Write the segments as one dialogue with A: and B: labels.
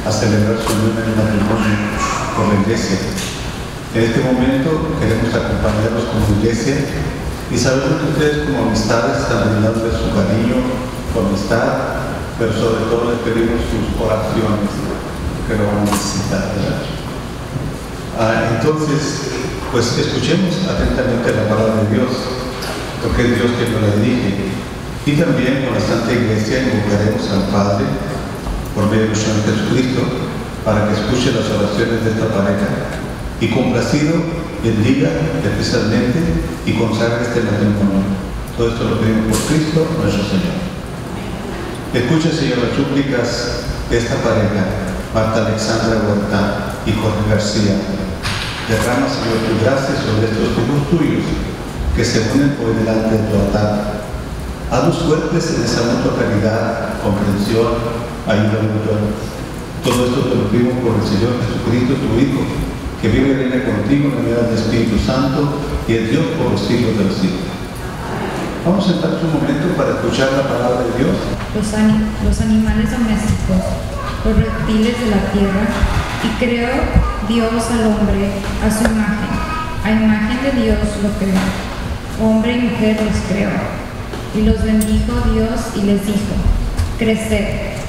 A: a celebrar su unión en el matrimonio con la iglesia. En este momento queremos acompañarlos como iglesia y sabemos que ustedes como amistades están brindando su cariño, su amistad, pero sobre todo les pedimos sus oraciones, que lo van a necesitar, ¿verdad? Entonces, pues escuchemos atentamente la palabra de Dios, porque es Dios quien nos la dirige. Y también con la Santa Iglesia invocaremos al Padre por medio de nuestro Señor Jesucristo para que escuche las oraciones de esta pareja y complacido bendiga especialmente y consagre este matrimonio. Todo esto lo pedimos por Cristo nuestro Señor. Escucha, Señor, las súplicas de esta pareja, Marta Alexandra Huerta y Jorge García. Derrama, Señor, tu gracia sobre estos hijos tuyos que se unen hoy delante de tu altar. Hazlos fuertes en esa mutua caridad, comprensión, ayuda mutua. Todo esto te lo pedimos por el Señor Jesucristo, tu Hijo, que vive y reina contigo en la unidad del Espíritu Santo y es Dios por los siglos de los siglos. Vamos a sentarnos un momento para escuchar la palabra de Dios.
B: Los animales domésticos, los reptiles de la tierra, y creó Dios al hombre a su imagen. A imagen de Dios lo creó. Hombre y mujer los creó. Y los bendijo Dios y les dijo: creced,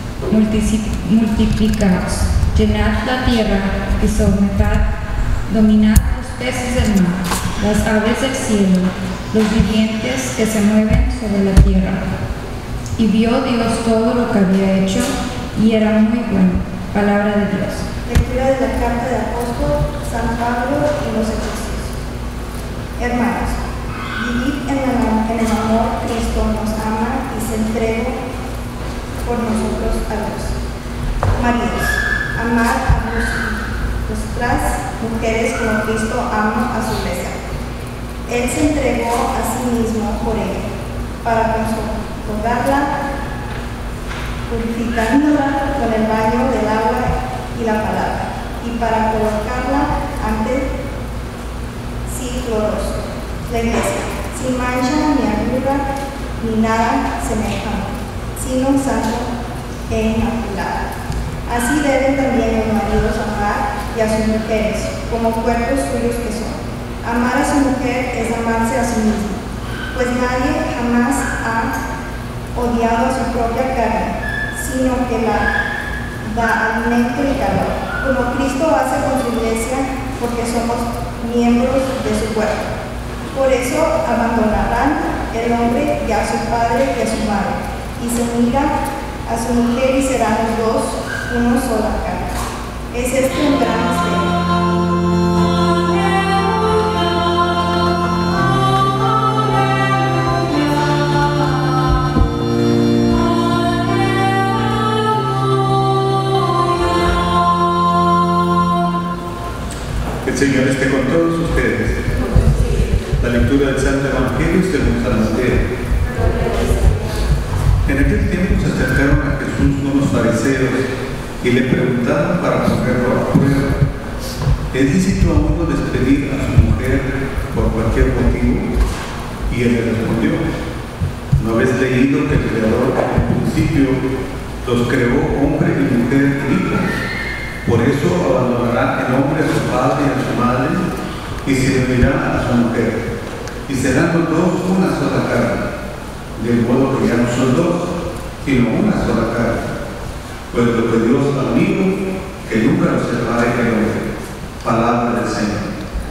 B: multiplicaos, llenad la tierra y sobremenad, dominad los peces del mar, las aves del cielo, los vivientes que se mueven sobre la tierra. Y vio Dios todo lo que había hecho, y era muy bueno. Palabra de Dios.
C: Lectura de la carta del apóstol San Pablo y los Efesios. Hermanos, vivid en el amor. Cristo nos ama y se entregó por nosotros a Dios. Maridos, amad a vuestras mujeres como Cristo ama a su iglesia. Él se entregó a sí mismo por ella, para consolarla, purificándola con el baño del agua y la palabra, y para colocarla ante sí glorioso, la iglesia, sin mancha ni arruga ni nada semejante, sino santo e inmaculada. Así deben también los maridos amar y a sus mujeres, como cuerpos suyos que son. Amar a su mujer es amarse a sí mismo, pues nadie jamás ha odiado a su propia carne, sino que la da alimento y calor, como Cristo hace con su iglesia, porque somos miembros de su cuerpo. Por eso abandonarán el hombre y a su padre y a su madre, y se unirán a su mujer y serán los dos una sola carne. Es este un gran misterio.
A: El Señor esté con todos ustedes. La lectura del Santo Evangelio según San Mateo. En aquel tiempo se acercaron a Jesús unos fariseos y le preguntaron para ponerlo a prueba: ¿es lícito a uno despedir a su mujer por cualquier motivo? Y él le respondió: ¿no habéis leído que el Creador en el principio los creó hombre y mujer hijos? Por eso abandonará el hombre a su padre y a su madre y se unirá a su mujer, y serán los dos una sola carne. De modo que ya no son dos, sino una sola carne. Pues lo que Dios ha unido, que nunca los separe el hombre. Palabra del Señor.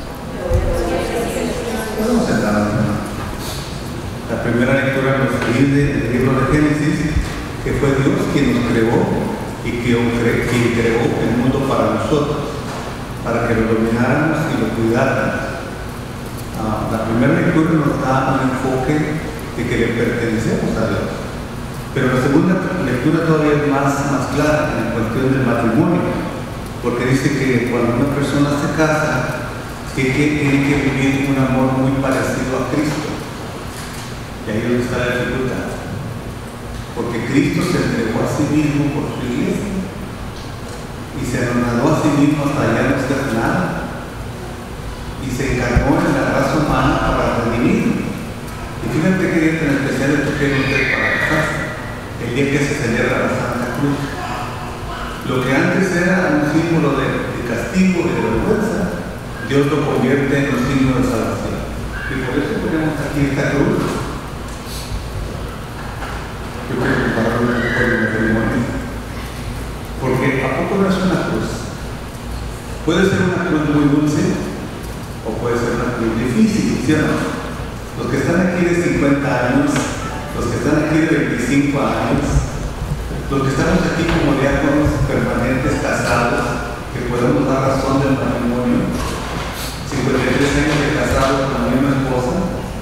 A: Podemos sentarnos. La primera lectura nos dice en el libro de Génesis que fue Dios quien nos creó y quien creó el mundo para nosotros, para que lo domináramos y lo cuidáramos. La primera lectura nos da un enfoque de que le pertenecemos a Dios, pero la segunda lectura todavía es más clara en la cuestión del matrimonio, porque dice que cuando una persona se casa, tiene que vivir un amor muy parecido a Cristo, y ahí es donde está la dificultad. Porque Cristo se entregó a sí mismo por su iglesia y se anonadó a sí mismo hasta ya no ser nada y se encargó en la raza humana para redimir. Y fíjate qué día tan especial escogieron ustedes para casarse, el día que se celebra la Santa Cruz. Lo que antes era un símbolo de castigo y de vergüenza, Dios lo convierte en un signo de salvación. Y por eso ponemos aquí esta cruz. Yo quiero compararlo un poco con el matrimonio. Porque ¿a poco no es una cruz? Puede ser una cruz muy dulce o puede ser una cruz difícil, ¿sí o no? Los que están aquí de 50 años, los que están aquí de 25 años, los que estamos aquí como diáconos permanentes casados, que podemos dar razón del matrimonio, 53 años de casados con la misma esposa,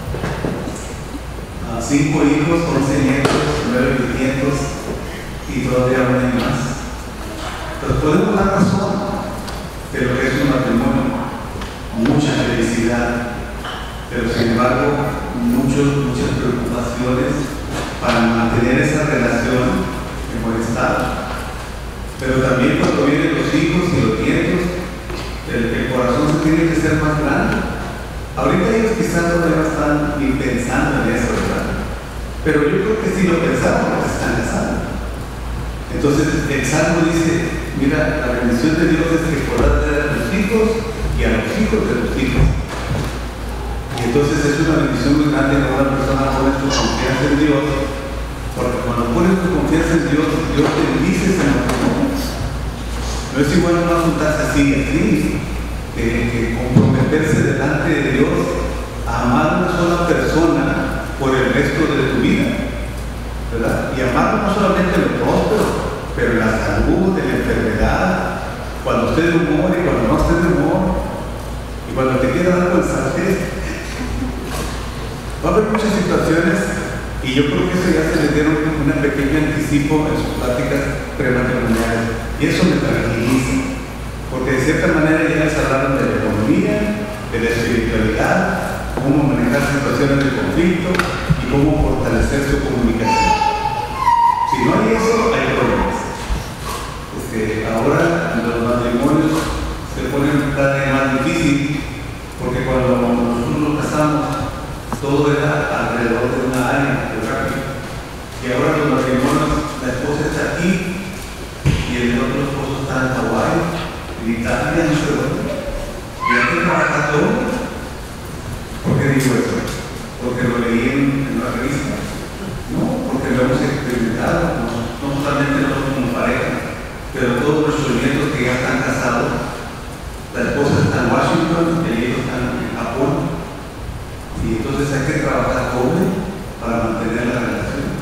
A: 5 hijos, 11 nietos, 9 bisnietos y todavía no hay más. Entonces podemos dar razón de lo que es un matrimonio, mucha felicidad, pero sin embargo muchas preocupaciones para mantener esa relación en buen estado. Pero también cuando vienen los hijos y los nietos, el corazón se tiene que ser más grande. Ahorita ellos quizás todavía no están ni pensando en eso, ¿verdad? Pero yo creo que sí lo pensaron porque se están casando. Entonces el Salmo dice, mira, la bendición de Dios es que podrás dar a tus hijos y a los hijos de tus hijos. Y entonces es una bendición muy grande cuando una persona pone su confianza en Dios, porque cuando pones tu confianza en Dios, Dios te bendice en los momentos. No es igual no juntarse así, que comprometerse delante de Dios a amar a una sola persona por el resto de tu vida, ¿verdad? Y amar no solamente lo próspero, pero en la salud, en la enfermedad, cuando estés de humor y cuando no estés de humor, y cuando te quieras dar con salud. Va a haber muchas situaciones y yo creo que eso ya se le dieron un pequeño anticipo en sus pláticas prematrimoniales. Y eso me tranquiliza, porque de cierta manera ya les hablaron de la economía, de la espiritualidad, cómo manejar situaciones de conflicto y cómo fortalecer su comunicación. Si no hay eso, hay problemas. Ahora los matrimonios se ponen cada vez más difícil, porque cuando nosotros nos casamos, todo era alrededor de una área geográfica. Y ahora los matrimonios, la esposa está aquí y el otro esposo está en Hawái, en Italia, no sé dónde. Y hay que trabajar todo. ¿Por qué digo eso? Porque lo leí en una revista. No, porque lo hemos experimentado, no solamente nosotros como pareja, pero todos nuestros nietos que ya están casados, la esposa está en Washington, el hijo está en Japón. Y entonces hay que trabajar doble para mantener la relación.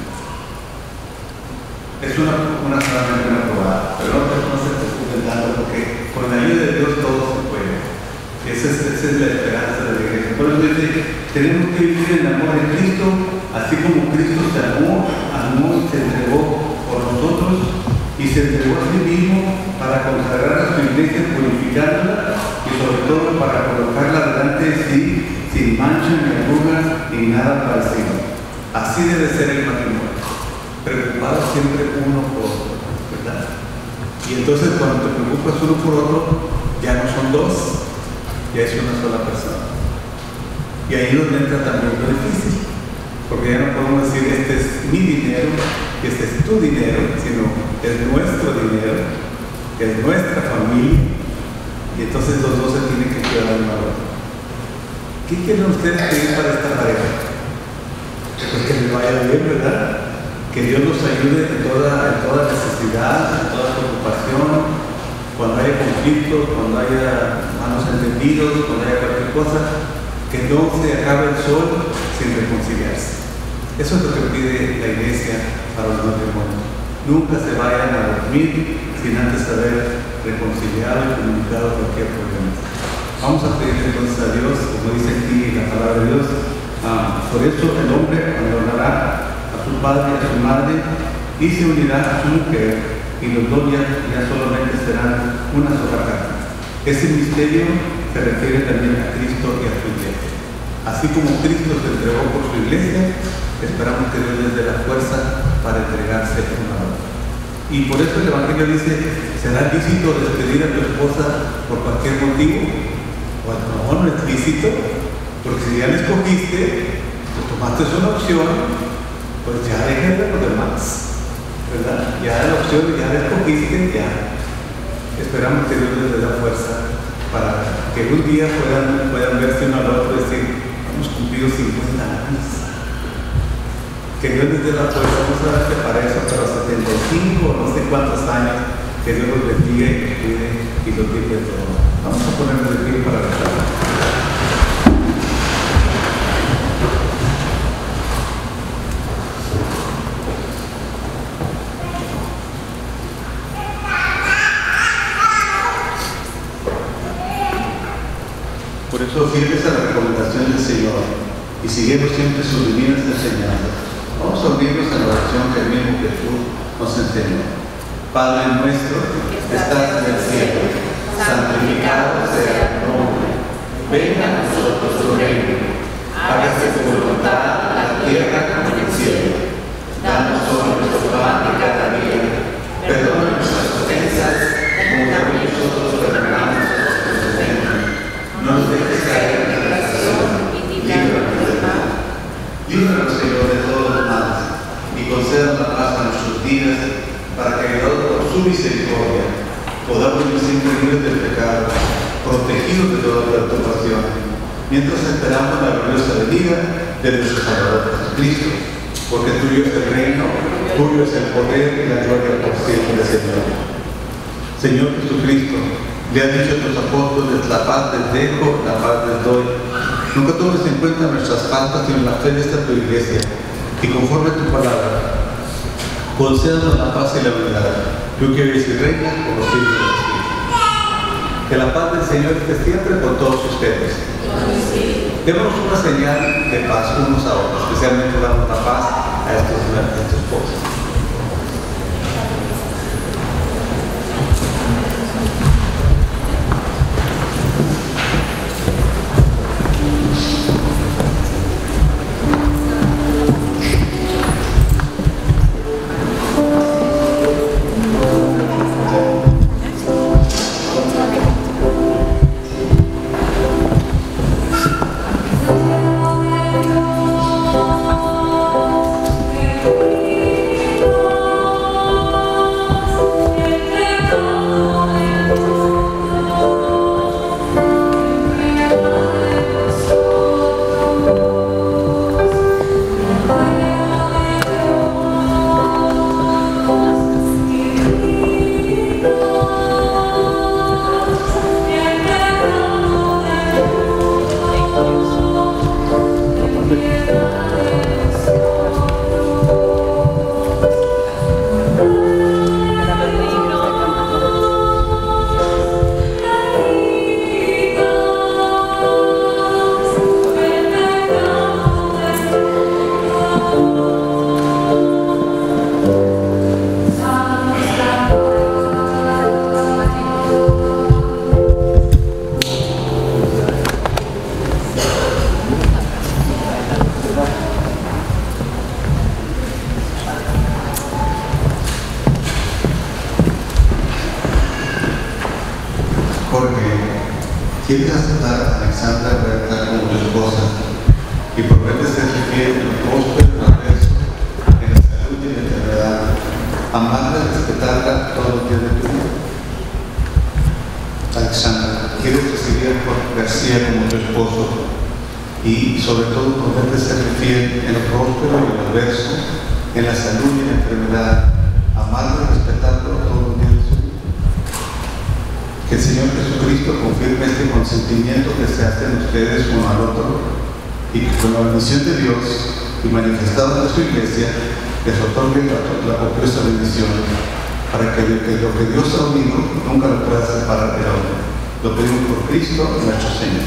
A: Es una solamente una probada, pero no se preocupen tanto porque con la ayuda de Dios todo se puede. Esa es la esperanza de la iglesia. Por eso dice, tenemos que vivir en el amor de Cristo, así como Cristo se amó y se entregó por nosotros y se entregó a sí mismo para consagrar a su iglesia, purificándola y sobre todo para colocarla delante de sí sin mancha ni arrugas ni nada parecido. Así debe ser el matrimonio, preocupado siempre uno por otro, ¿verdad? Y entonces cuando te preocupas uno por otro, ya no son dos, ya es una sola persona. Y ahí es donde entra también lo difícil, porque ya no podemos decir este es mi dinero, este es tu dinero, sino es nuestro dinero, es nuestra familia, y entonces los dos se tienen que cuidar uno al otro. ¿Qué quieren ustedes pedir para esta pareja? Pues que les vaya bien, ¿verdad? Que Dios nos ayude en toda necesidad, en toda preocupación, cuando haya conflictos, cuando haya malos entendidos, cuando haya cualquier cosa, que no se acabe el sol sin reconciliarse. Eso es lo que pide la iglesia para los matrimonios. Nunca se vayan a dormir sin antes haber reconciliado y comunicado cualquier problema. Vamos a pedir entonces a Dios, como dice aquí la palabra de Dios, por eso el hombre abandonará a su padre y a su madre y se unirá a su mujer y los dos ya solamente serán una sola carne. Ese misterio se refiere también a Cristo y a su iglesia. Así como Cristo se entregó por su iglesia, esperamos que Dios les dé la fuerza para entregarse uno a otro. Y por eso el Evangelio dice, ¿será lícito despedir a tu esposa por cualquier motivo? Bueno, no es lícito, porque si ya la escogiste, pues tomaste una opción, pues ya déjenle a los demás, ¿verdad? Ya la opción, ya la escogiste, ya esperamos que Dios les dé la fuerza para que un día puedan verse uno al otro y decir, hemos cumplido 50 años. Que Dios les dé la fuerza, no solamente para eso, pero 75 o no sé cuántos años, que Dios los bendiga y los cuide y los libre de todo. Vamos a ponernos de pie para rezar. Por eso, fieles a la recomendación del Señor y siguiendo siempre sus divinas enseñanzas, vamos a unirnos a la oración que el mismo Jesús nos enseñó. Padre nuestro, que estás en el cielo, santificado sea tu nombre. Venga a nosotros tu reino. Hágase tu voluntad en la tierra como en el cielo. Danos hoy nuestro pan de cada día. Perdona nuestras ofensas, como también nosotros perdonamos a los que nos ofenden. No nos dejes caer en la tentación y líbranos del mal. Líbranos, Señor, de todos los males y concédanos la paz a nuestros días, para que, ayudados por su misericordia, podamos vivir siempre libres del pecado, protegidos de toda perturbación, mientras esperamos la gloriosa venida de nuestro Salvador Jesucristo, porque tuyo es el reino, tuyo es el poder y la gloria por siempre, Señor. Señor Jesucristo, le has dicho a tus apóstoles, la paz les dejo, la paz les doy. Nunca tomes en cuenta nuestras faltas, sino la fe de esta tu iglesia, y conforme a tu palabra, concédanos la paz y la unidad, tú que vives y reinas por los siglos de los siglos. Que la paz del Señor esté siempre con todos ustedes. Démonos una señal de paz unos a otros, especialmente damos la paz a estos esposos. ¿Quieres aceptar a Alexandra Berta como tu esposa y prometes ser fiel en lo próspero y en lo adverso, en la salud y en la enfermedad, amarla y respetarla todos los días de tu vida? Alexandra, ¿quieres recibir a Jorge García como tu esposo y sobre todo prometes ser fiel en lo próspero y en lo adverso, en la salud y en la enfermedad, amarla y respetarlo todos los días de su vida? Que el Señor Jesucristo confirme este consentimiento que se hacen ustedes uno al otro y que con la bendición de Dios y manifestada en su iglesia les otorgue la copiosa bendición para que lo que Dios ha unido nunca lo pueda separar del hombre. Lo pedimos por Cristo nuestro Señor.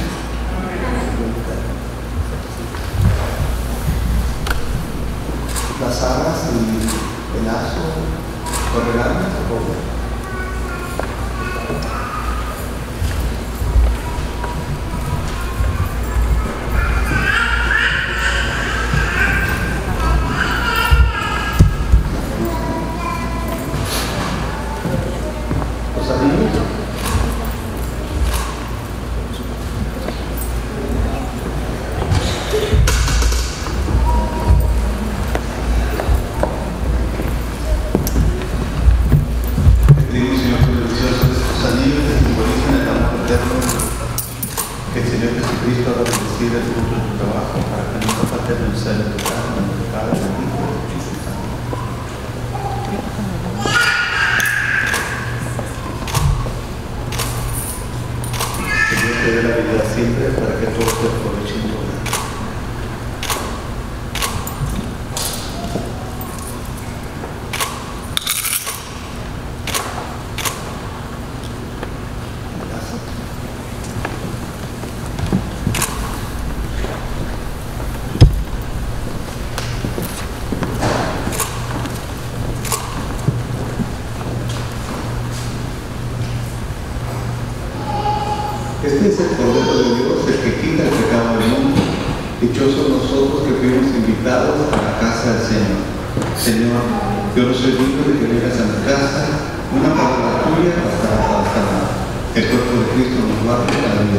A: Las alas y el lazo correrán, por favor. Señor, yo no soy digno de que vengas a mi casa, una palabra tuya hasta el cuerpo de Cristo nos guarde la vida.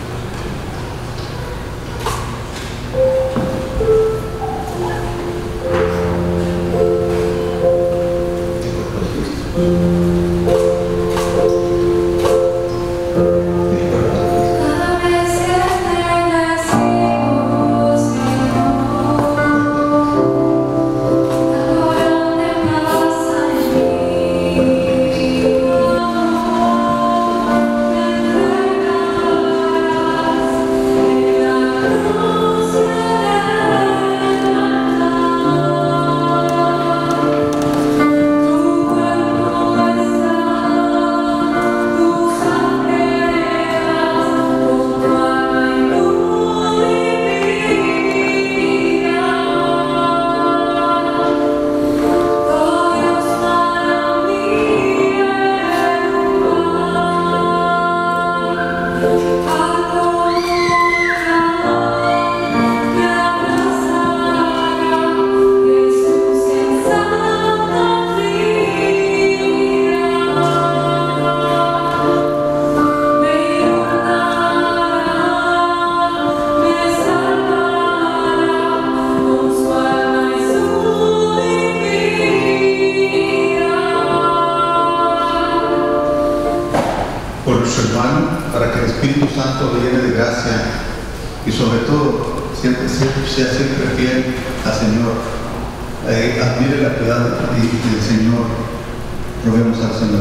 A: Para que el Espíritu Santo lo llene de gracia y sobre todo sea siempre fiel al Señor, admire la piedad del Señor. Roguemos al Señor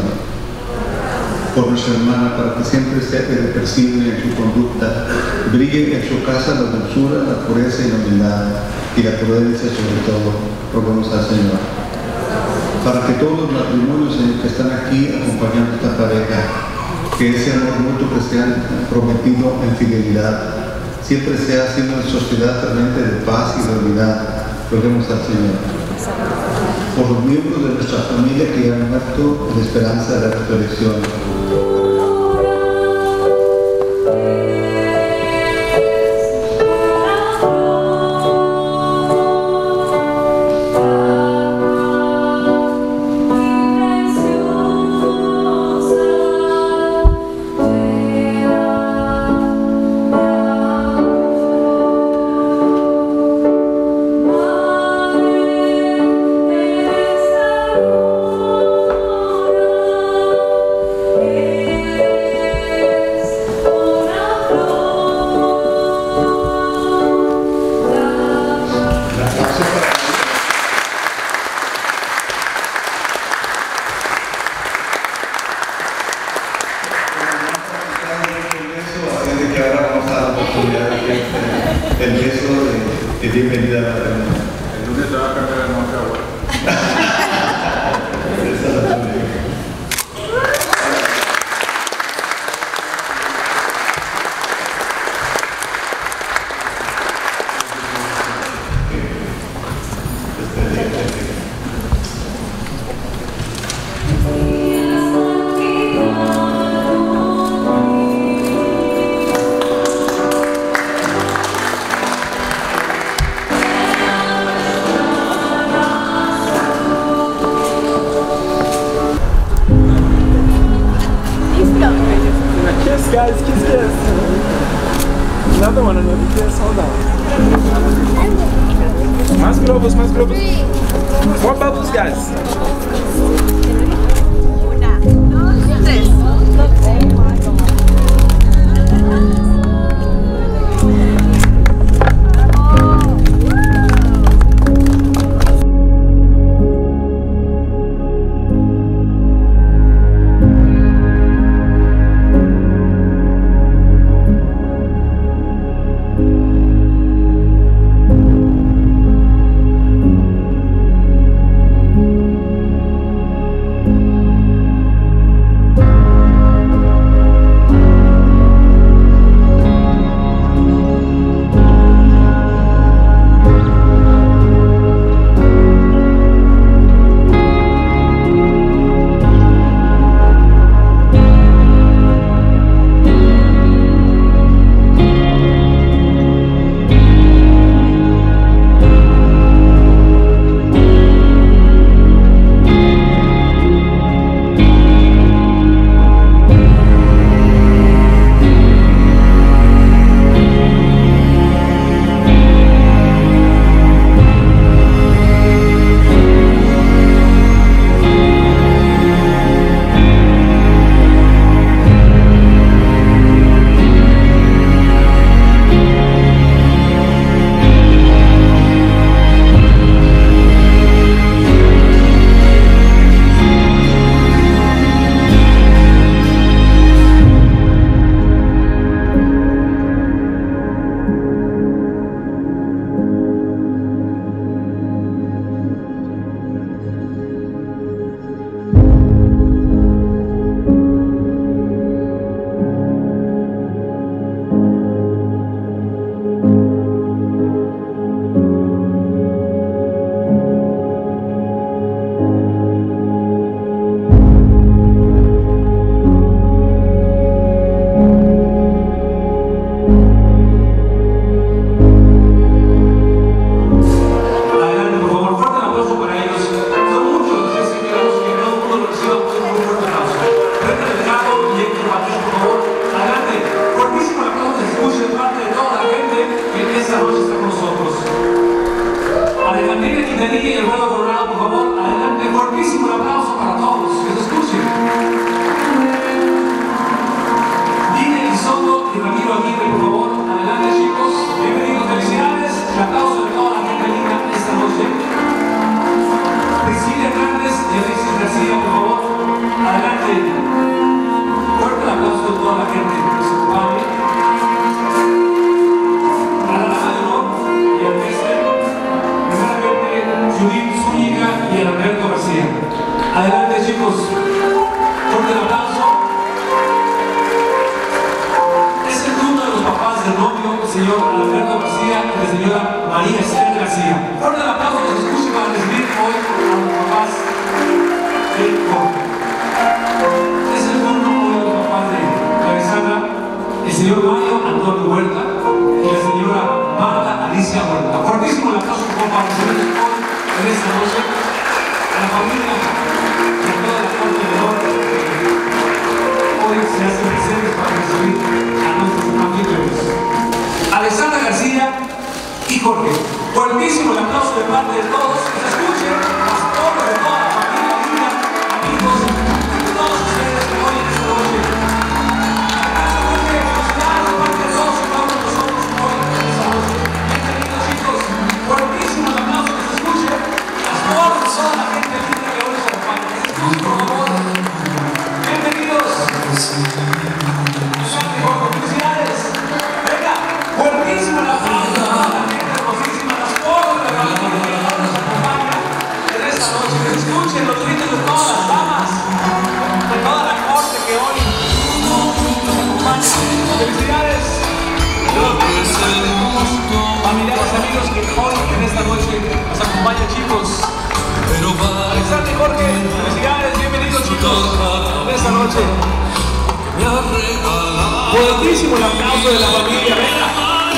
A: por nuestra hermana, para que siempre esté irrepresible en su conducta, brille en su casa la dulzura, la pureza y la humildad y la prudencia sobre todo. Roguemos al Señor para que todos los matrimonios que están aquí acompañando a esta pareja, que ese amor mutuo que se han prometido en fidelidad siempre sea así una sociedad realmente de paz y de unidad. Roguemos al Señor por los miembros de nuestra familia que han muerto en esperanza de la resurrección. El beso de bienvenida a la reunión.
D: El lunes te va a cambiar el nombre ahora.
E: Guys, kiss. Another one, another kiss. Hold on. Más globos, más globos. More bubbles, guys.
F: 1, 2, 3.
G: Dije y Alfredo Coronado, por favor, adelante, fuertísimo el aplauso para todos, que se escuchen. Dine Elizondo y Ramiro Aguirre, por favor, adelante chicos, bienvenidos, felicidades, el aplauso de toda la gente linda esta noche. Priscila Hernández y Alexis García, por favor, adelante. Fuerte el aplauso de toda la gente que se acompañe. A la dama de honor y al mestre, primeramente Judith Zúñiga y Alberto García. Adelante chicos, fuerte el aplauso. Es el turno de los papás del novio, el señor Alberto García y la señora María Esther García. Fuerte el aplauso que se escuche para recibir hoy a los papás del novio. Es el turno hoy de los papás de Alexandra, el señor Mario Antonio Huerta y la señora Marta Alicia Huerta. Fuertísimo el aplauso para recibir hoy en esta noche a la familia de toda la corte de honor que hoy se hacen presentes para recibir a nuestros anfitriones. Alexandra García y Jorge. Fuertísimo el aplauso de parte de todos, que se escuchen las torres de toda la familia linda, amigos, de todos ustedes que hoy en esta noche. Esta noche emocionada de parte de todos y todos nosotros hoy en esta noche. Bienvenidos chicos, fuertísimo el aplauso, que se escuche las torres de toda la gente linda que hoy nos acompaña. Que se escuchen por favor. Bienvenidos. Felicidades. Venga, fuertísimo el aplauso de toda la gente hermosísima, las torres de la familia que hoy nos acompaña en esta noche. Que se escuchen los gritos de todas las damas, de toda la corte que hoy nos acompaña. Felicidades. Familiares, amigos que hoy en esta noche nos acompañan chicos. Alexandra y Jorge, felicidades, bienvenidos chicos en esta noche. Fuertísimo el aplauso de la familia, venga.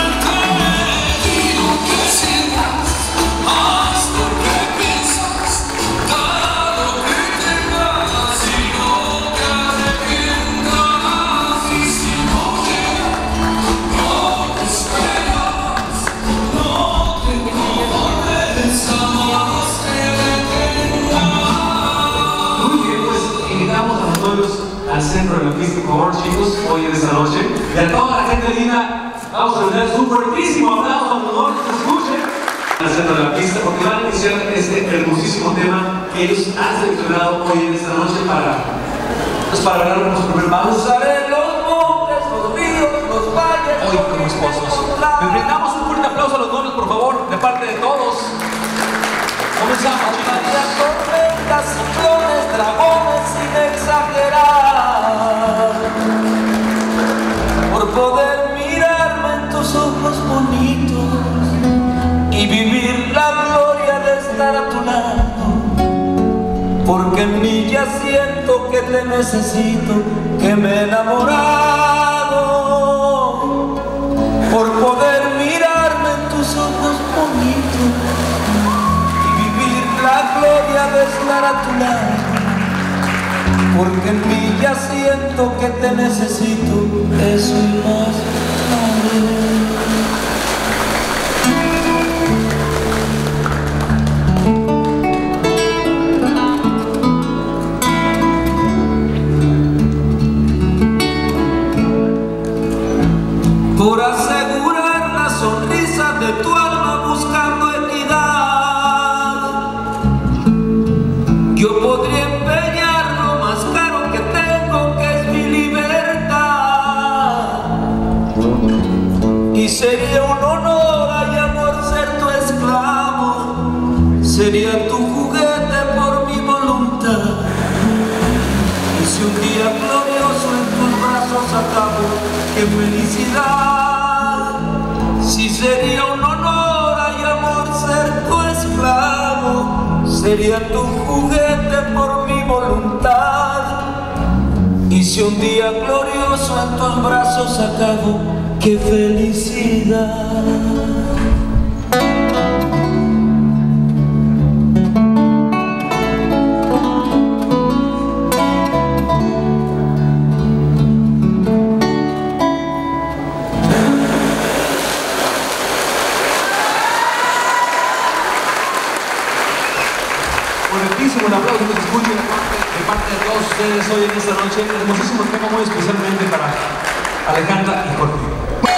G: Al centro de la pista, por favor, chicos, hoy en esta noche. Y a toda la gente linda, vamos a darles un fuertísimo aplauso, por favor, que se escuchen al centro de la pista, porque van a iniciar este hermosísimo tema que ellos han seleccionado hoy en esta noche para ganar nuestro primer. Vamos a ver los montes, los ríos, los valles, hoy como esposos. Les brindamos un fuerte aplauso a los novios, por favor, de parte de todos. Comenzamos, chicos.
H: Tormentas, ciclones, dragones, sin exagerar, por poder mirarme en tus ojos bonitos y vivir la gloria de estar a tu lado, porque en mí ya siento que te necesito, que me he enamorado, por poder mirarme en tus ojos bonitos, la gloria de estar a tu lado, porque en mí ya siento que te necesito, eso y más. Por asegurar la sonrisa de tu alma buscando equidad, yo podría empeñar lo más caro que tengo, que es mi libertad, y sería un honor y amor ser tu esclavo, sería tu juguete por mi voluntad, y si un día glorioso en tus brazos acabo, qué felicidad. Si sería un honor y amor ser tu esclavo, sería tu juguete por mi voluntad, y si un día glorioso en tus brazos acabo, qué felicidad.
G: Fuertísimo el aplauso que se escuche de parte de todos ustedes hoy en esta noche. Hermosísimo tema, muy especialmente para Alejandra y Jorge.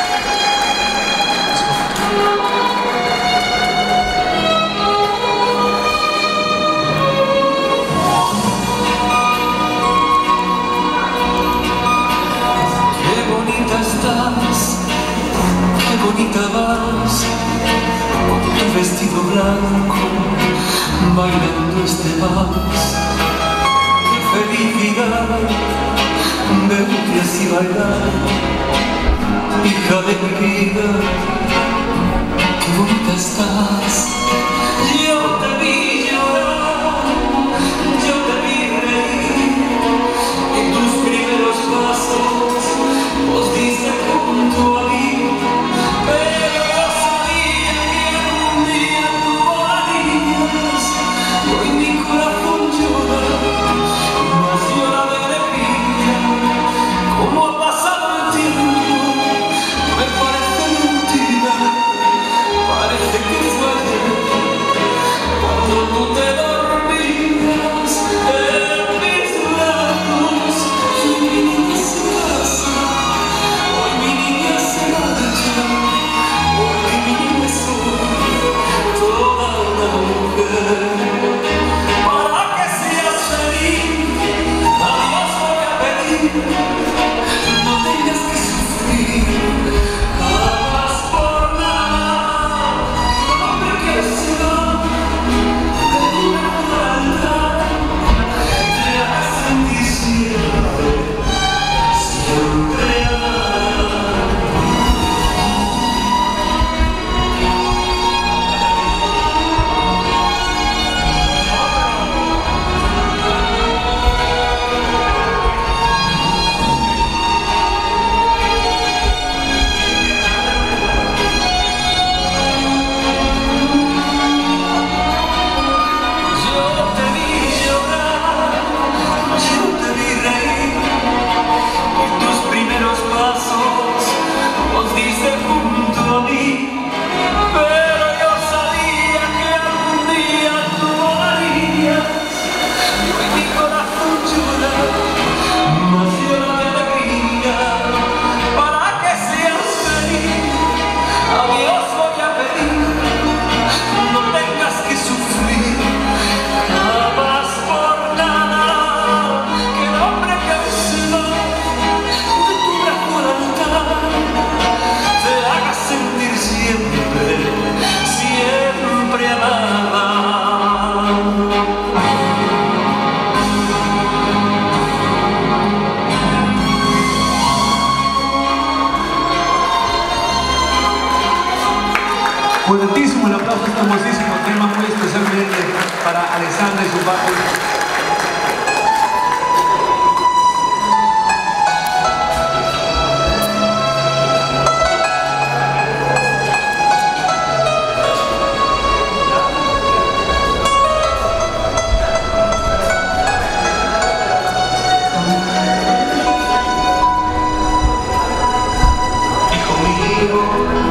H: Qué bonita vas, con tu vestido blanco, bailando este vals. Qué felicidad verte así bailar, hija de mi vida, qué bonita estás. Yo te vi llorar, yo te vi reír, en tus primeros pasos vos diste junto a mí, pero yo sabía que algún día tú volarías. Hoy mi corazón llora, mas llora de alegría. Como ha pasado el tiempo, me parece mentira, parece que fue ayer, cuando tú te dormías en mis brazos. Y mi niña se casa, hoy mi niña se marcha, porque mi niña soy toda una mujer. Para que seas feliz, a Dios voy a pedir, no tengas que sufrir jamás por nada. Hombre que se va de una crueldad, te haga sentir siempre, siempre amada. Yo te vi llorar, yo te vi reír, en tus primeros pasos vos diste junto a mí, pero yo sabía que algún día tú volarías. Y hoy mi corazón llora, mas llora de alegría. Para que seas feliz, a Dios voy a pedir, no tengas que sufrir jamás por nada. Que el hombre que se va de tu mejor altar te haga sentir siempre, siempre amada.
G: Fuertísimo el aplauso, este hermosísimo tema, muy especialmente para Alexandra y su parte.
H: Hijo mío,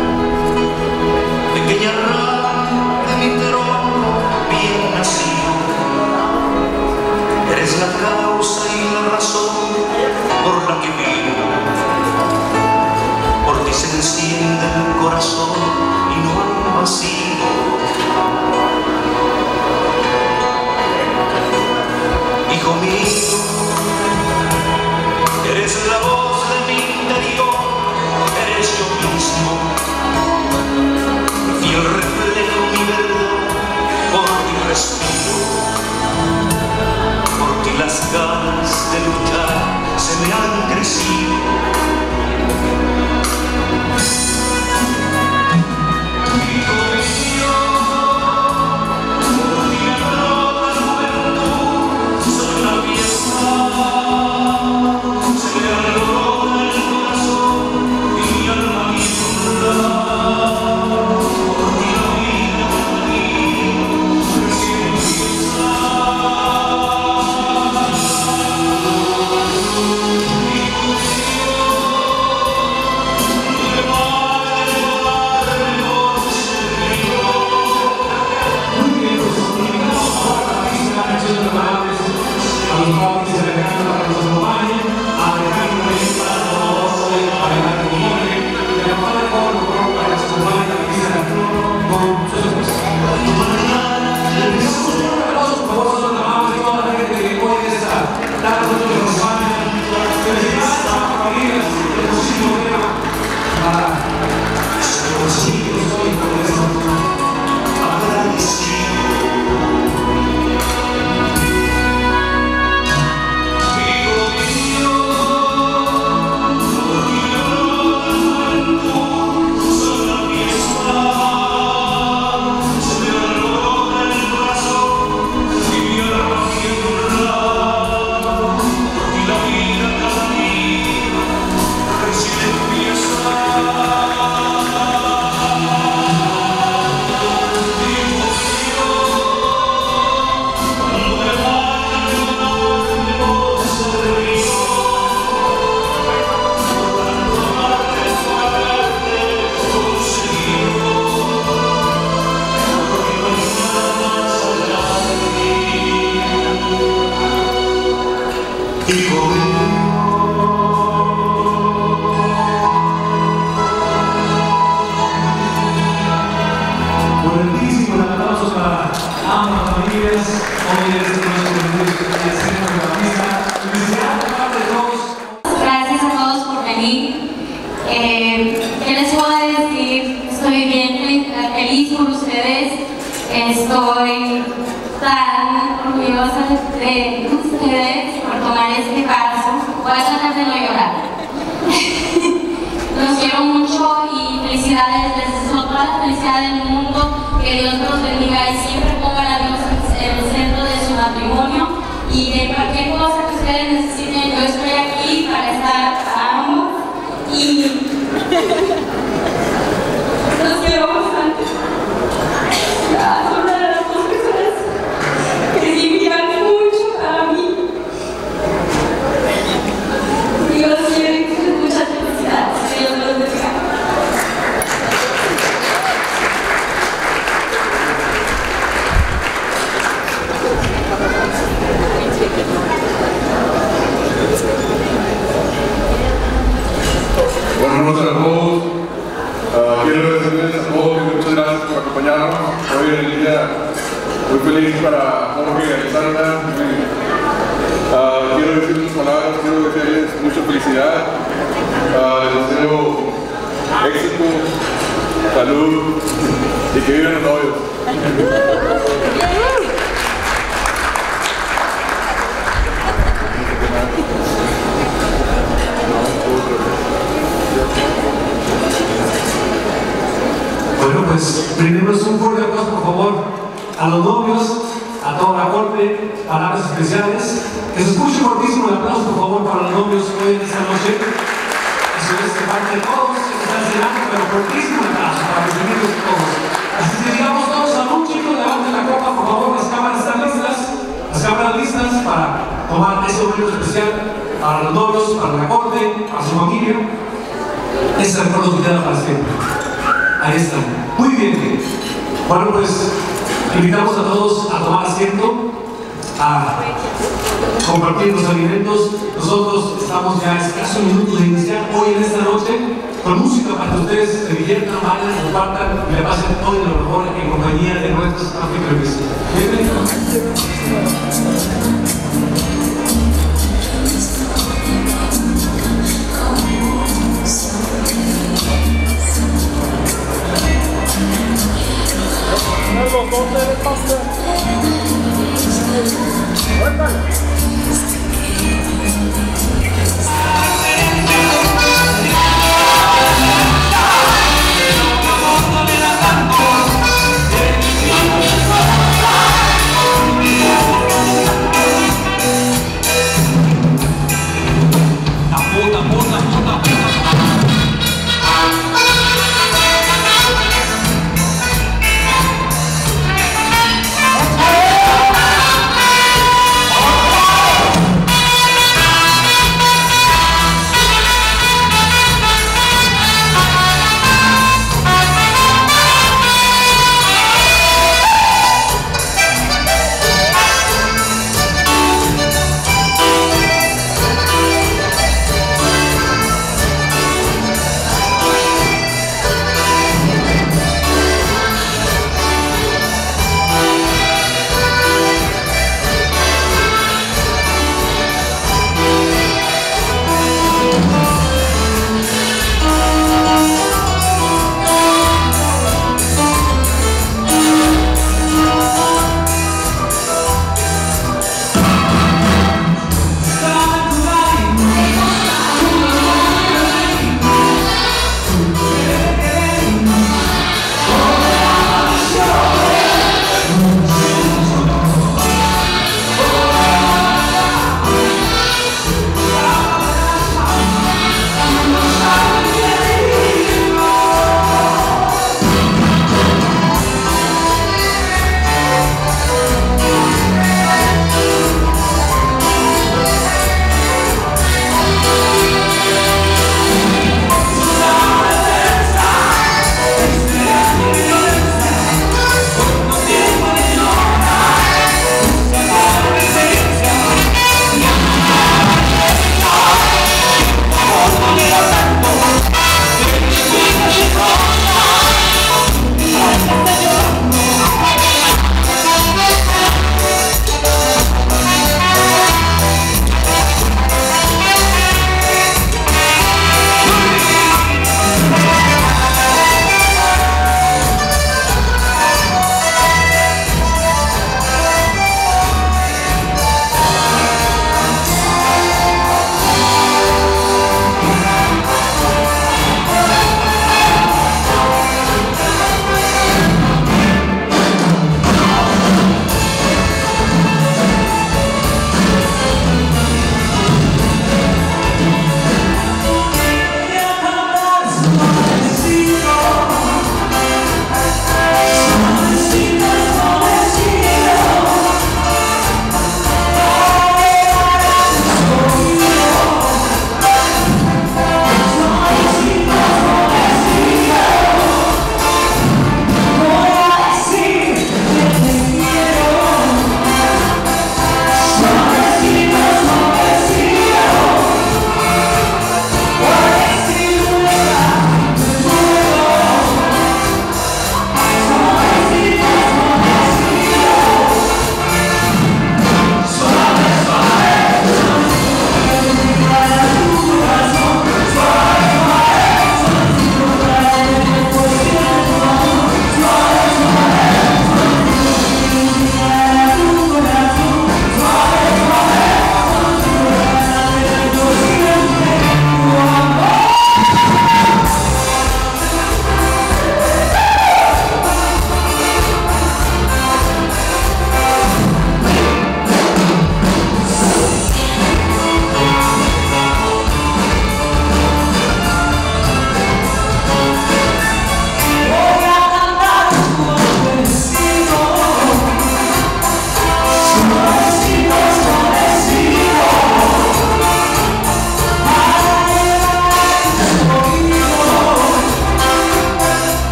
H: pequeña rama de mi trono bien nacido, eres la causa y la razón por la que vivo. Por ti se enciende el corazón y no hay vacío. Hijo mío, eres la voz de mi interior, eres yo mismo, mi fiel reflejo, mi verdad, por ti respiro, por ti las ganas de luchar se me han crecido. Hijo mío, por ti la rota juventud, soy una pieza, se me alborota el corazón y mi alma tiembla. Por ti la vida para mí recién empieza. Hijo mío,
G: ambas familias, hoy en este nuestro centro de la pista. Felicidades de parte de todos.
I: Gracias a todos por venir. ¿Qué les puedo decir? Estoy bien feliz por ustedes. Estoy tan orgullosa de ustedes por tomar este paso. Voy a tratar de no llorar. Los quiero mucho y felicidades. Les deseo toda la felicidad del mundo. Que Dios los bendiga y siempre pongan a Dios en el centro de su matrimonio. Y de cualquier cosa que ustedes necesiten, yo estoy aquí para estar a ambos. Y los quiero bastante. Son una de las dos personas que significan mucho para mí. Y los quiero con muchas felicidades. Que Dios los bendiga.
D: Buenas noches a todos. Quiero decirles a todos que muchas gracias por acompañarnos hoy en el día muy feliz para Jorge y Alexandra. Quiero decir unas palabras, quiero desearles mucha felicidad. Les deseo éxito, salud y que vivan los novios.
G: Bueno, pues brindemos un fuerte aplauso, por favor, a los novios, a toda la corte, palabras especiales. Que se escuche fortísimo el aplauso, por favor, para los novios hoy en esta noche. Eso es de parte de todos que están cenando, pero fortísimo el aplauso para recibirlos todos. Así que digamos todos salud, chicos, levanten la copa, por favor, las cámaras están listas. Las cámaras listas para tomar ese momento especial para los novios, para la corte, para su familia. Ese recuerdo que queda para siempre. Ahí están. Muy bien. Bueno, pues invitamos a todos a tomar asiento, a compartir los alimentos. Nosotros estamos ya a escasos minutos de iniciar hoy en esta noche con música para que ustedes se diviertan, bailen, compartan y le pasen hoy de lo mejor en compañía de nuestros anfitriones.
H: Tanto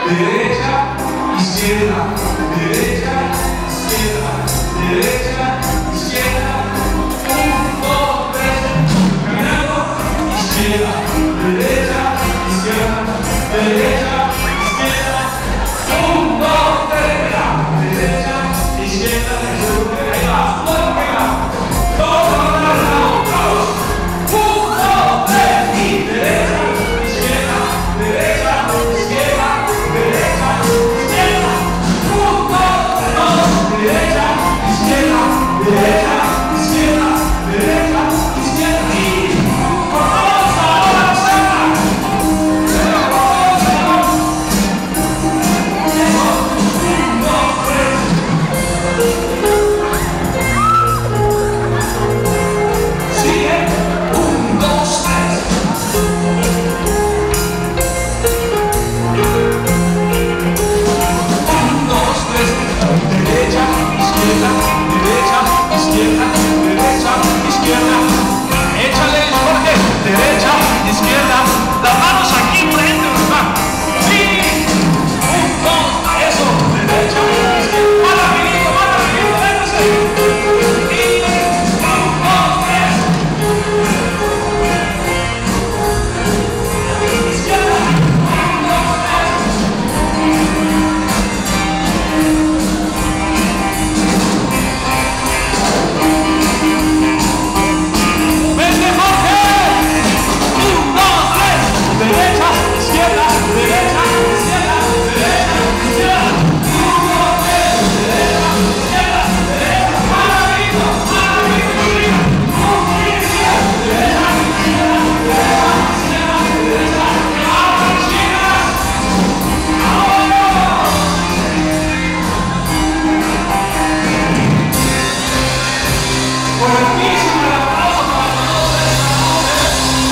G: derecha, izquierda, derecha, izquierda, derecha, izquierda. 1, 2, 3, caminando, izquierda, derecha, izquierda, derecha, izquierda. 1, 2, 3, derecha, izquierda, ahí va, venga, todos a la todos. 1, 2, 3 y derecha, izquierda, derecha, izquierda, derecha, izquierda. 1, 2, 3, derecha, izquierda, derecha, izquierda, derecha, izquierda y vamos ahora, échale, Jorge, derecha, izquierda, las manos aquí frente, ¿verdad? Sí, 1, 2, eso, derecha, izquierda, más rapidito, véngase. Y 1, 2, 3. Izquierda, 1, 2, 3. ¡Vente, Jorge! 1, 2, 3. Derecha, izquierda, derecha, izquierda, derecha, izquierda. 1, 2, 3. Derecha, izquierda, derecha. Más rapidito, arriba. 1, 2, 3. Derecha, izquierda, derecha, izquierda, derecha. ¡Vamos, chicas! ¡Vámonos! Buenísimo el aplauso para todos estos.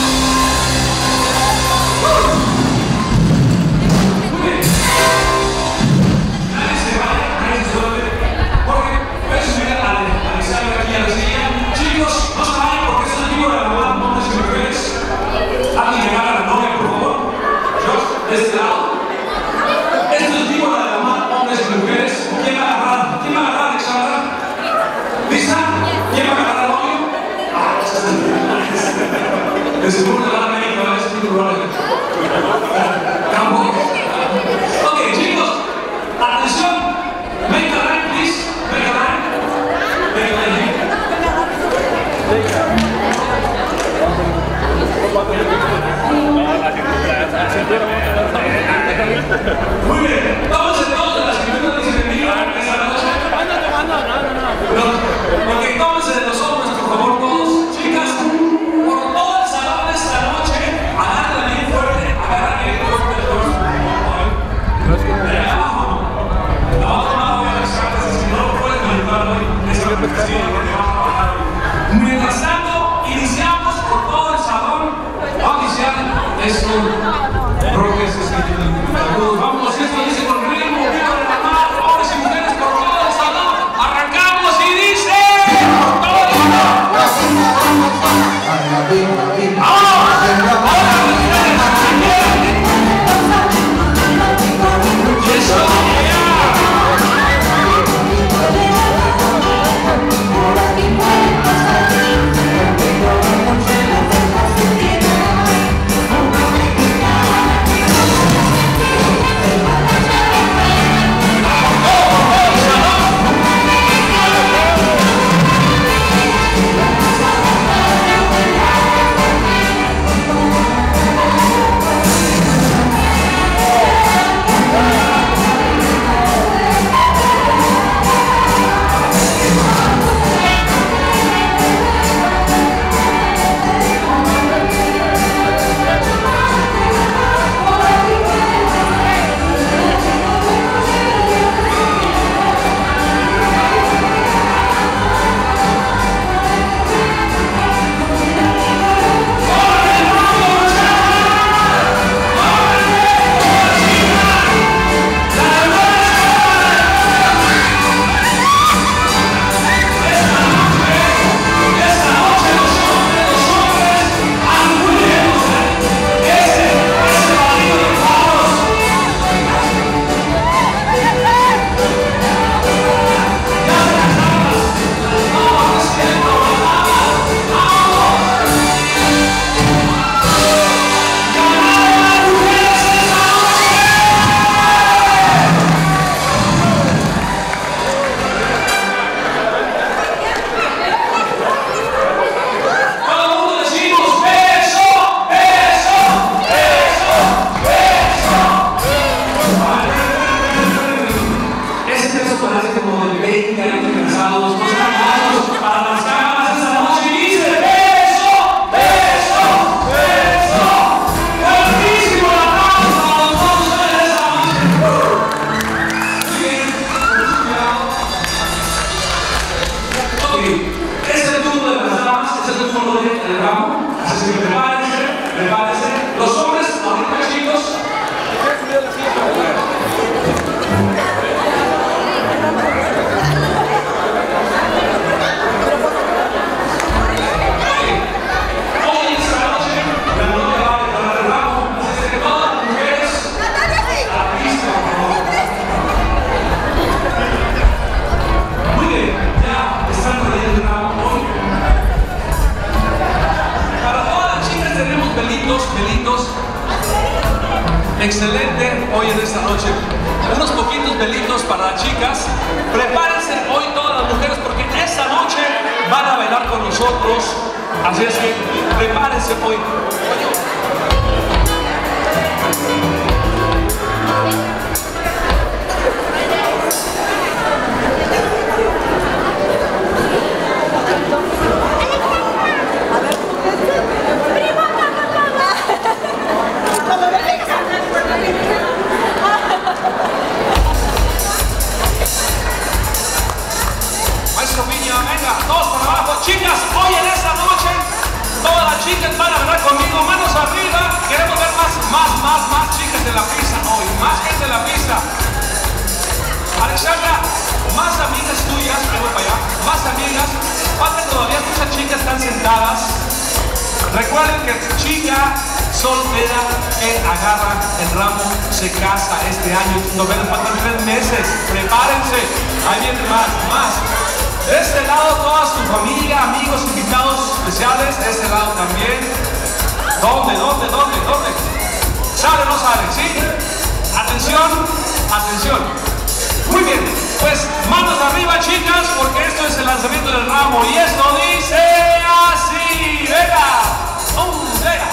G: Muy bien. Nadie se vaya, nadie se duerme, porque voy a subir a Alexander aquí a la silla. Chicos, no se vayan porque es el libro de la mamá, hombres y mujeres. Alguien que haga la novia, por favor. George, de este lado. Este es el libro de la mamá, hombres y mujeres. ¿Quién va a agarrar? ¿Quién va a agarrar, Alexander? ¿Lista? ¿Quién va a agarrar al novio? Ah, ese es el de seguro le van a venir con ese tipo de rollo. Tampoco. Ok, chicos, atención. Make a line, please. Make a line. Make a line. Muy bien. Vamos entonces a las primeras iniciativas esta noche. Ok, tómense de los hombres, por favor, todos. Chicas, por todo el salón esta noche. excelente hoy en esta noche. Unos poquitos velitos para las chicas. Prepárense hoy todas las mujeres porque esta noche van a bailar con nosotros. Así es que prepárense hoy. Maestro Piña, venga, todos por abajo. Chicas, hoy en esta noche, todas las chicas van a bailar conmigo, manos arriba. Queremos ver más chicas en la pista hoy, más gente en la pista. Alexandra, más amigas tuyas, vengo para allá, más amigas. Faltan todavía muchas chicas están sentadas. Recuerden que chica soltera que agarra el ramo se casa este año. Todavía faltan 3 meses. Prepárense. Ahí viene más. De este lado toda su familia, amigos, invitados especiales. De este lado también. ¿Dónde? ¿Sale o no sale? ¿Sí? Atención. Muy bien. Pues manos arriba, chicas, porque esto es el lanzamiento del ramo. Y esto dice así. Venga. Venga.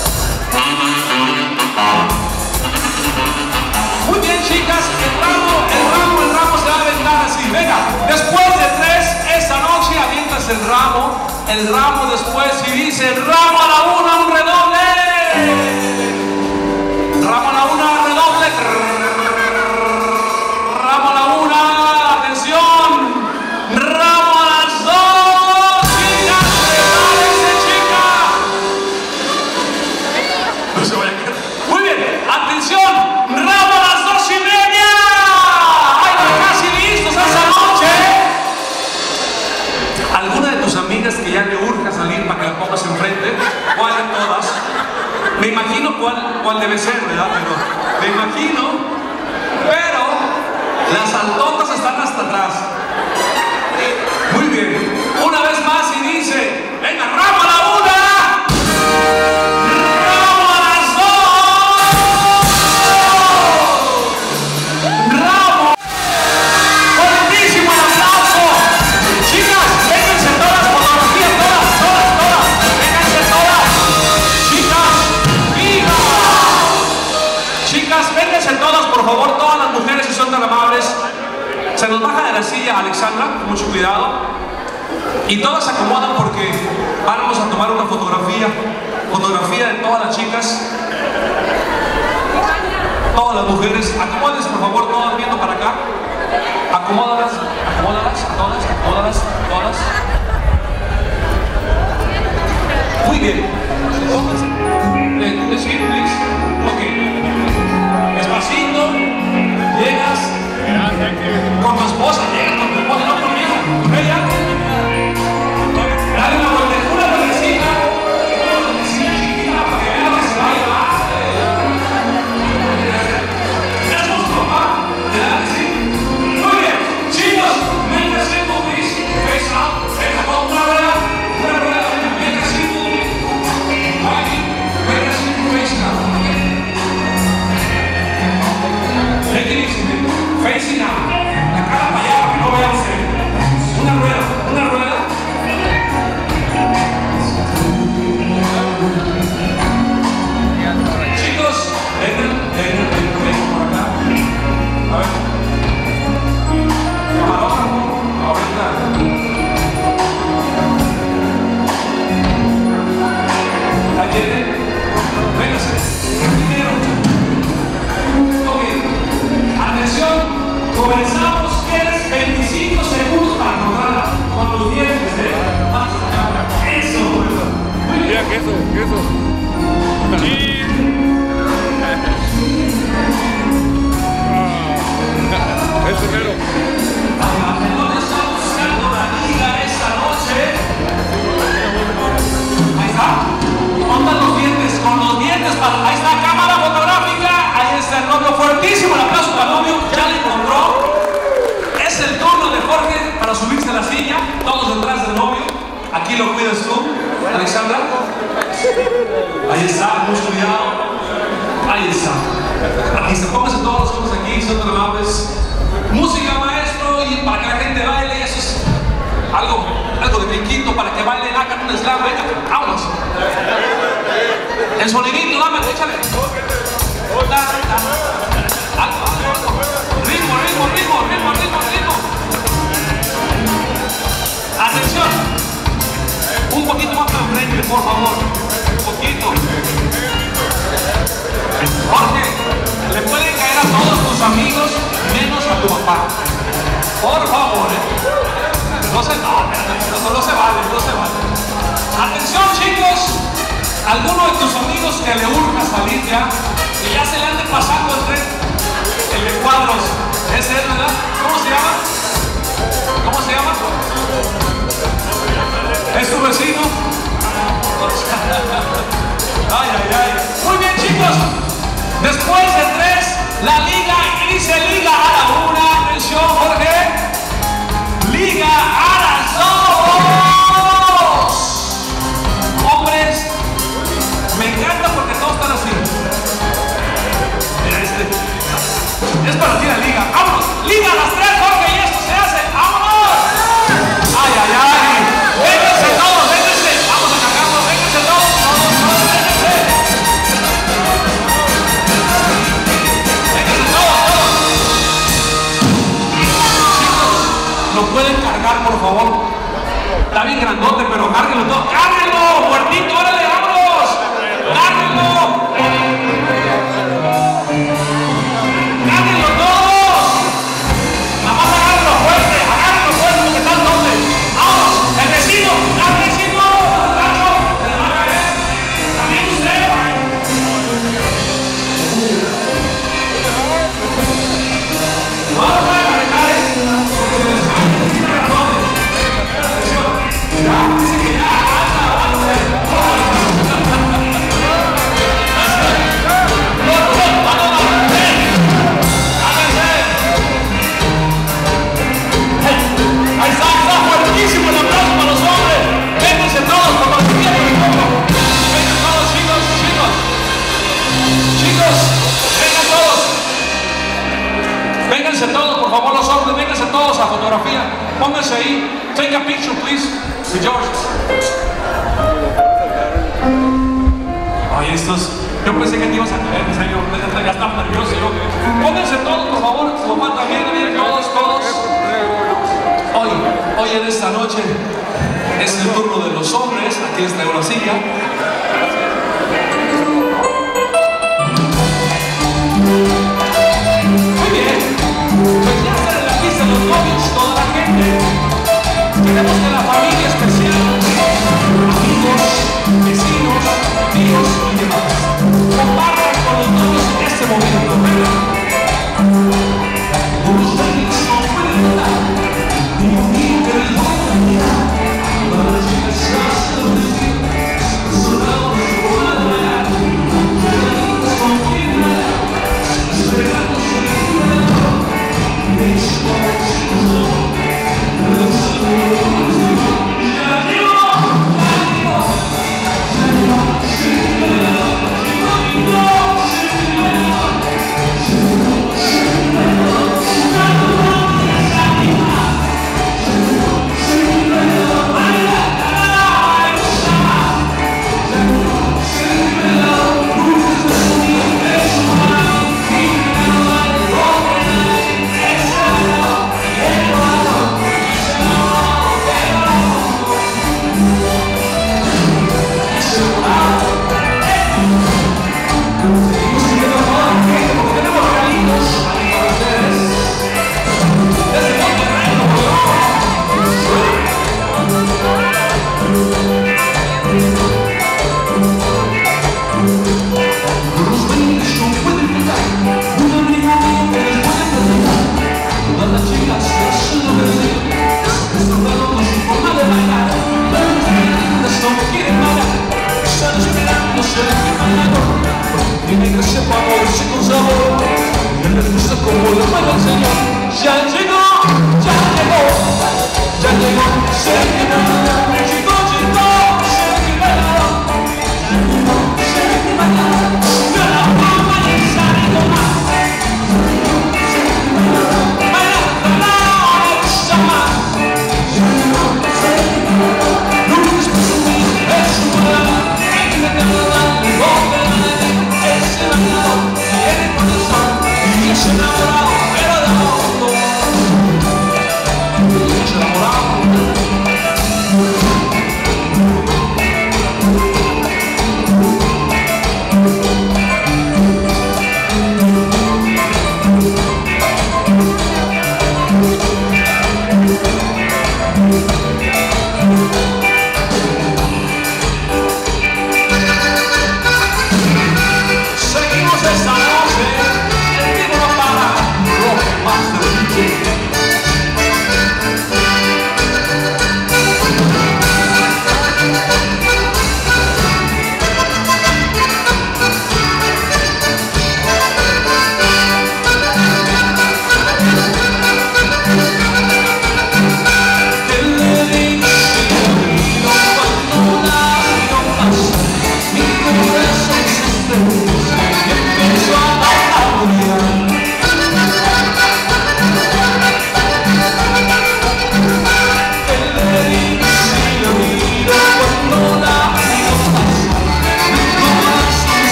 G: Muy bien, chicas, el ramo se va a aventar así. Venga, después de 3 esta noche avientas el ramo después y dice ramo a la 1, un redoble. Ramo a la 1, redoble. Ramo a la 1, atención. Ramo a las 2. Chicas, prepárense, chicas. No se vaya a quedar. Muy bien, atención. Ramo a las 2:30. ¡Ay, casi listos esa noche! ¿Alguna de tus amigas que ya le urge salir para que la pongas enfrente? ¿Cuál de todas? Me imagino cuál debe ser, ¿verdad? Me imagino. Pero las altotas están hasta atrás. Muy bien. Una vez más y dice, venga, ramo a la 1. Por favor, todas las mujeres, si son tan amables, se nos baja de la silla Alexandra, con mucho cuidado, y todas se acomodan porque vamos a tomar una fotografía de todas las chicas, todas las mujeres. Acomódense, por favor, todas viendo para acá. Acomódalas, todas. Muy bien. Please. Ok. Despacito, llegas con tu esposa, no conmigo, con ella. Dale una vueltecita chiquita para que vea que se vaya. ¿Es justo, papá? ¿Sí? Muy bien, chicos, make a simple, please. Face up, venga, con una rueda, make a simple. Make a simple face now, okay? son amables. Música, maestro, y para que la gente baile, eso es algo de brinquito para que bailen, hagan un slam, venga, vámonos. El sonidito, dame, échale. Ritmo. Atención. Un poquito más para enfrente, por favor. Un poquito. Jorge, le pueden caer a todos tus amigos, menos a tu papá. Por favor, no se vale. Atención, chicos. Alguno de tus amigos que le urge salir ya, que ya se le ande pasando el tren, el de cuadros. Ese es, ¿verdad? ¿Cómo se llama? ¿Es tu vecino? Ay. Muy bien, chicos. Después de 3, la liga, y dice liga a la 1. Atención, Jorge. Liga a las 2. Hombres, me encanta porque todos están así. Mira este. Es para ti la liga. ¡Vámonos! Liga a las 3, Jorge, y esto se hace. ¡Vámonos! ¡Ay! ¡Vénganse todos! ¡Vamos a cargarnos! ¡Vénganse todos! ¡Vénganse todos! Chicos, ¿lo pueden cargar, por favor? Está bien grandote, pero cárguenlo todo. ¡Cárguenlo! ¡Fuertito! ¡Órale! ¡Vámonos! ¡Cárguenlo! ¡Cárguenlo todos! Nada más agárrenlo fuerte, porque están donde. ¡Vámonos! ¡El vecino! ¡Nacho! ¡También usted! ¡Vamos a manejar esto! Dice que ya, ahí está fuertísimo el aplauso para los hombres. Vénganse todos, por favor. Vengan todos, chicos, vengan todos. Vénganse todos, por favor, los hombres, vénganse todos a fotografía. Pónganse ahí. Take a picture, please, with George. Ay, estos, yo pensé que te ibas a caer, en serio, ya estaba nervioso. Pónganse todos, por favor, su mamá también, todos. Hoy en esta noche es el turno de los hombres. Aquí les traigo la silla. Muy bien. Pues ya están en la pista los novios, toda la gente. Queremos que la familia especial, amigos, vecinos, tíos y demás, compartan con los novios este momento.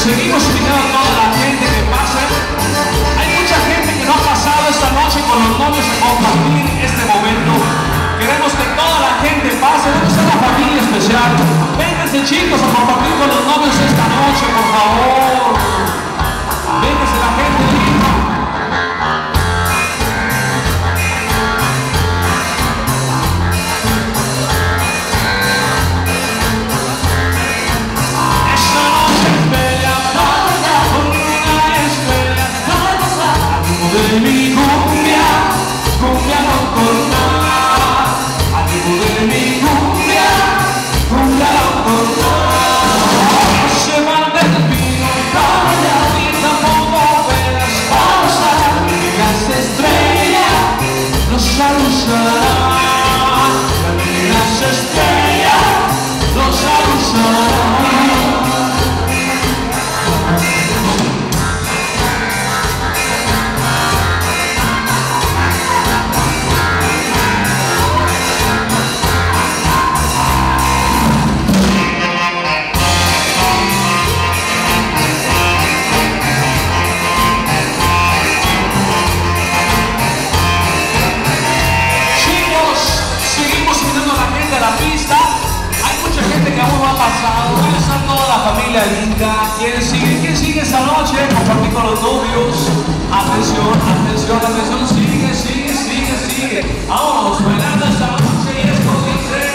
G: Seguimos invitando a toda la gente que pase. Hay mucha gente que no ha pasado esta noche con los novios a compartir este momento. Queremos que toda la gente pase. ¿Dónde está la familia especial? Vénganse, chicos, a compartir con los novios esta noche, por favor. Vénganse la gente linda. De mi cumbia, cumbia no cortar. Al ritmo de mi cumbia, cumbia no cortar. No se manda el vino, ni tampoco velas falsas. Las estrellas nos alusarán. Las estrellas nos alusarán. ¿Dónde está toda la familia linda? ¿Quién sigue esta noche? Compartir con los novios. Atención, atención, atención. Sigue. Vamos, bailando esta noche y esto dice.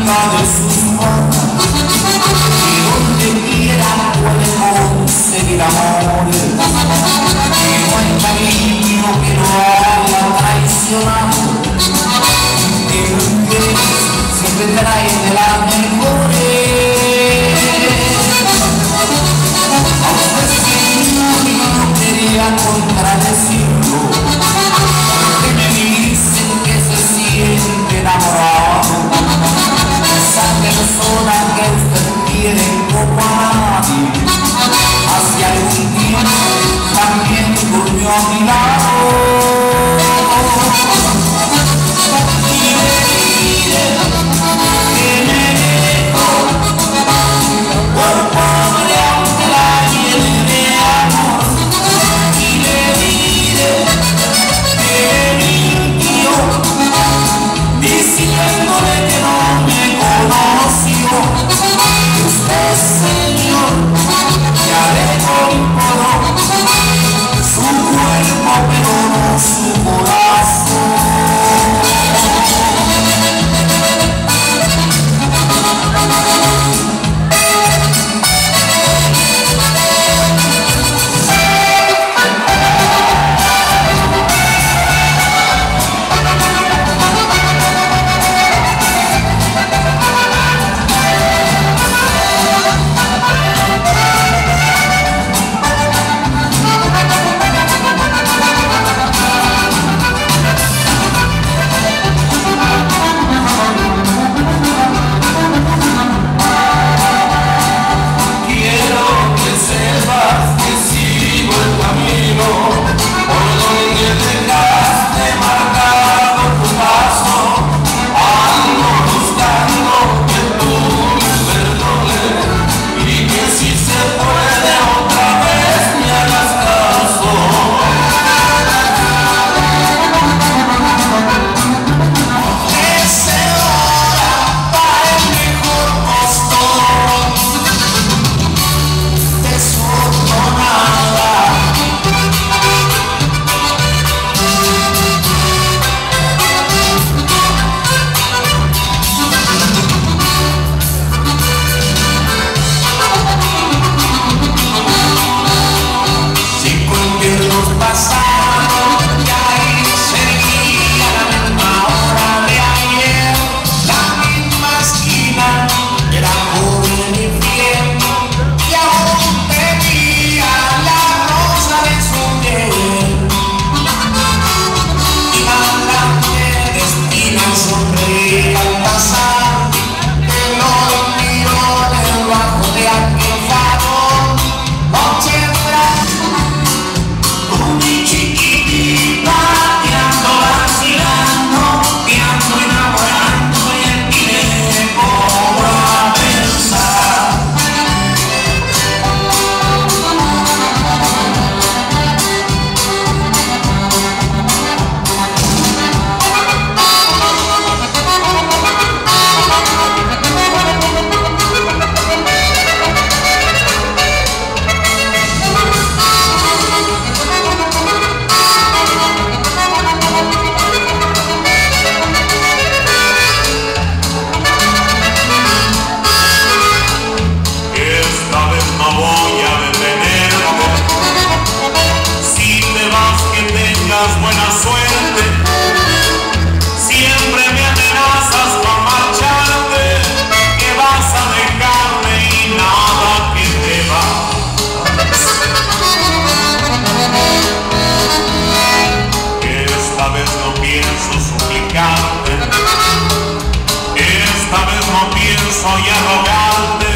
H: palma de sus manos, y donde quiera puede conseguir amores, que no hay cariño que lo haya traicionado, que mujeres siempre traen de las mejores. A usted señor no quería contradecirlo, porque me dicen que se siente enamorado de esa persona que usted quiere como a nadie. Hace algún tiempo también durmió a mi lado. Y le diré que me dejó por pobre aunque la llene de amor. Y le diré que mintió diciéndole que no me conoció. Usted, señor, ya le compró su cuerpo pero no su corazón.
J: Buena suerte, siempre me amenazas con marcharte, que vas a dejarme y nada que te va. Que esta vez no pienso suplicarte, esta vez no pienso ya rogarte.